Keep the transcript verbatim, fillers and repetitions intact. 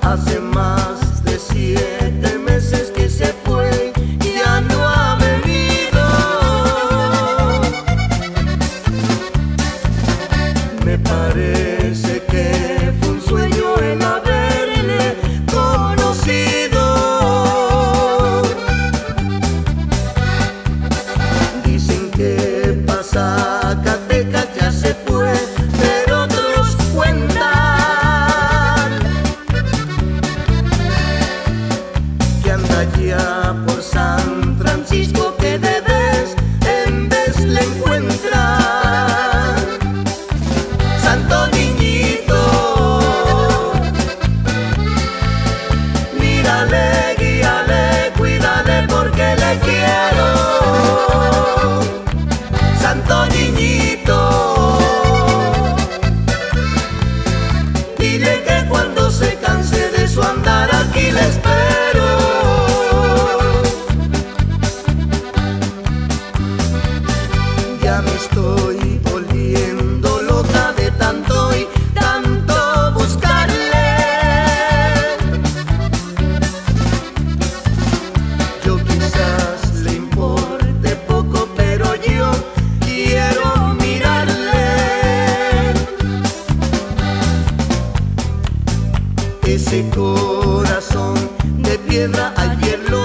Hace más de siete meses que se fue y ya no ha venido. Me parece que fue un sueño el haberle conocido. Dicen que pa' Zacatecas ya se fue, pero otros cuentan que anda allá por San Francisco, que de vez en vez le encuentran. Santo niñito, mírale, guíale, cuídale porque le quiero. Santo niñito, dile que cuando se canse de su andar aquí le espero. Ya me estoy volviendo loca de tanto y tanto buscarle. Yo quizás le importe poco, pero yo quiero mirarle. Ese corazón de piedra ayer lo